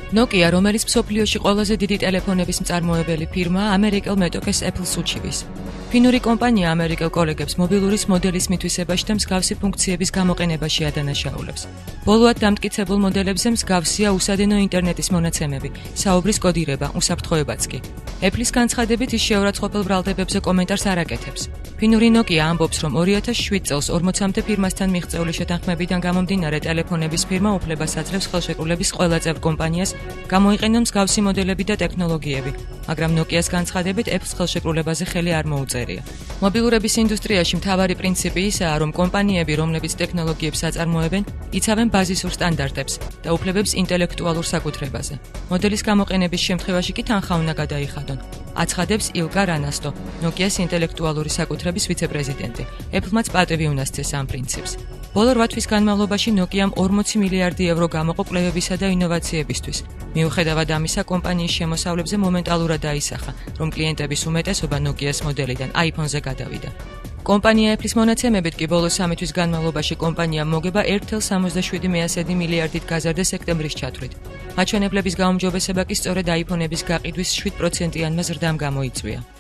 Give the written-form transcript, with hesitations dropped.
Nokia, რომელიც მსოფლიოში ყველაზე დიდი ტელეფონების მწარმოებელი ფირმაა, ამერიკელ მეტოქეს Apple-ს უჩივის. ფინური კომპანია ამერიკელ კოლეგებს მობილურის მოდელის მითვისებაში და მსგავსი ფუნქციების გამოყენებაში ადანაშაულებს. ბოლოად დამტკიცებულ მოდელებზე მსგავსია უსადენო ინტერნეტის მონაცემები, საუბრის კოდირება, უსაფრთხოებაც კი. Apple-ის განცხადებით ის შეურაცხყოფელ ბრალდებებზე კომენტარს არ აკეთებს. ფინური Nokia ამბობს, რომ 2007 წელს 40-მდე ფირმასთან მიღწეული შეთანხმებიდან გამომდინარე ტელეფონების ფირმა უფლებას აძლევს ხელშეკრულების ყველა წევრ კომპანიას გამოიყენონ მსგავსი მოდელები და ტექნოლოგიები, მაგრამ Nokia-ს განცხადებით Apple-ს ხელშეკრულებაზე ხელი არ მოუწერია. მობილურების ინდუსტრიაში მთავარი პრინციპი ისაა, რომ კომპანიები, რომლებიც ტექნოლოგიებს აწარმოებენ, იცავენ ბაზისურ სტანდარტებს და უფლებებს ინტელექტუალურ საკუთრებაზე. მოდელის გამოყენების შემთხვევაში კი თანხა უნდა გადაიხადონ. აცხადებს ილკა რანასტო, Nokia-ს ინტელექტუალური საკუთრების ვიცე-პრეზიდენტი. Apple-მაც პატივი უნდა სცეს ამ პრინციპს. ბოლო 8 თვის განმავლობაში Nokia-მ 40 მილიარდი ევრო გამოყო კვლევებისა და ინოვაციებისთვის. მიუხედავად ამისა, კომპანიის შემოსავლებზე მომენტალურად დაისახა, რომ კლიენტების უმეტესობა Nokia-s მოდელიდან iPhone-ზე გადავიდა. კომპანია Apple-ის მონაცემებით კი ბოლო 3 თვის განმავლობაში კომპანიამ მოგება 1,77 მილიარდით გაზარდა სექტემბრის ჩათვლით. მაჩვენებლების გაუმჯობესება კი სწორედ iPhone-ების გაყიდვის 7%-იანმა ზრდამ გამოიწვია.